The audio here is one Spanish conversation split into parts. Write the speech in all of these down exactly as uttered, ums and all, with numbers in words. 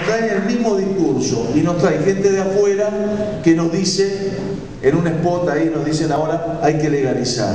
traen el mismo discurso y nos trae gente de afuera que nos dice, en un spot ahí nos dicen ahora hay que legalizar.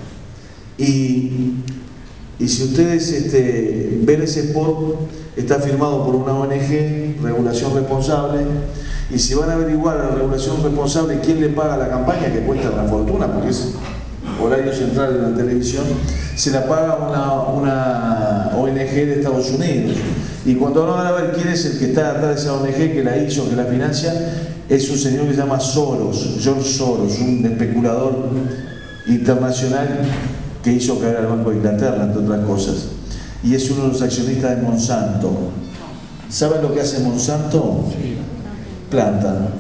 Y, y si ustedes este, ven ese spot, está firmado por una O N G, Regulación Responsable, y si van a averiguar a la Regulación Responsable quién le paga la campaña, que cuesta una fortuna, porque es horario central de la televisión, se la paga una, una O N G de Estados Unidos. Y cuando van a ver quién es el que está atrás de esa O N G, que la hizo, que la financia, es un señor que se llama Soros, George Soros, un especulador internacional que hizo caer al Banco de Inglaterra, entre otras cosas. Y es uno de los accionistas de Monsanto. ¿Saben lo que hace Monsanto? Planta.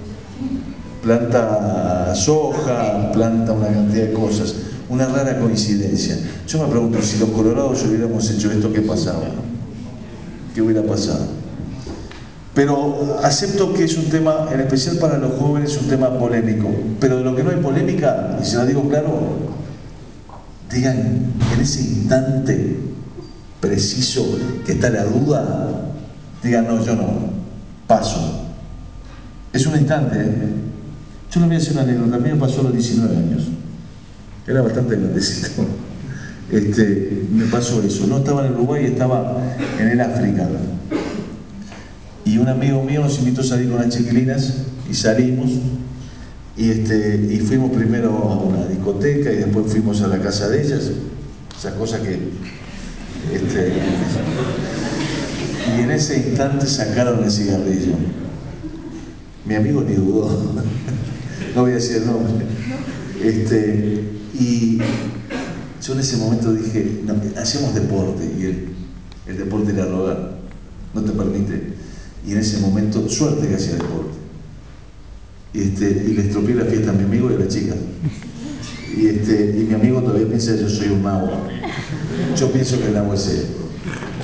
Planta soja, planta una cantidad de cosas. Una rara coincidencia. Yo me pregunto, si los colorados hubiéramos hecho esto, ¿qué pasaba? ¿Qué hubiera pasado? Pero acepto que es un tema, en especial para los jóvenes, un tema polémico. Pero de lo que no hay polémica, y se lo digo claro, digan, en ese instante preciso que está la duda, digan, no, yo no, paso. Es un instante, ¿eh? Yo le voy a hacer una anécdota. A mí me pasó a los diecinueve años. Era bastante grandecito. Este, me pasó eso. No estaba en el Uruguay, estaba en el África. Y un amigo mío nos invitó a salir con las chiquilinas y salimos. Y, este, y fuimos primero a una discoteca y después fuimos a la casa de ellas. Esas cosas que... Este, y en ese instante sacaron el cigarrillo. Mi amigo ni dudó. No voy a decir el nombre. Este, y yo en ese momento dije, no, hacemos deporte, y el, el deporte era rogar, no te permite. Y en ese momento, suerte que hacía deporte. Y, este, y le estropeé la fiesta a mi amigo y a la chica. Y, este, y mi amigo todavía piensa que yo soy un mago. Yo pienso que el agua es él.